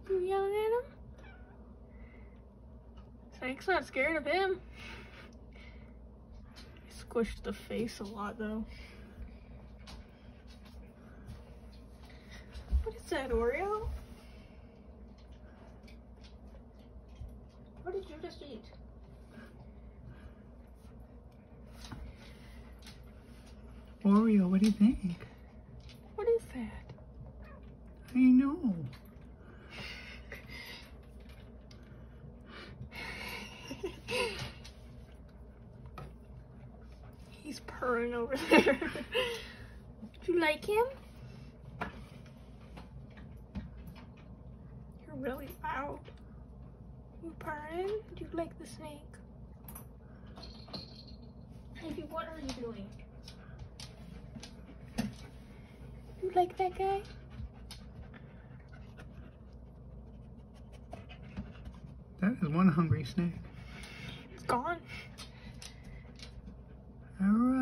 You yelling at him? Snake's not scared of him. He squished the face a lot though. What is that, Oreo? What did you just eat? Oreo, what do you think? What is that? I know. He's purring over there. Do you like him? You're really loud. You purring? Do you like the snake? Ivy, what are you doing? You like that guy? That is one hungry snake. It's gone. All right.